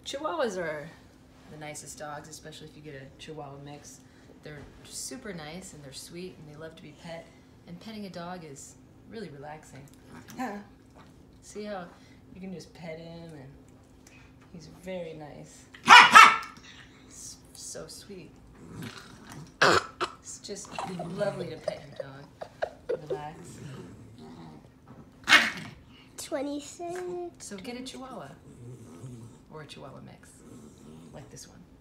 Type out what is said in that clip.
Chihuahuas are the nicest dogs, especially if you get a Chihuahua mix. They're super nice and they're sweet and they love to be pet. And petting a dog is really relaxing. See how you can just pet him and he's very nice. So sweet. It's just lovely to pet your dog. Relax. 26. So get a Chihuahua or a Chihuahua mix like this one.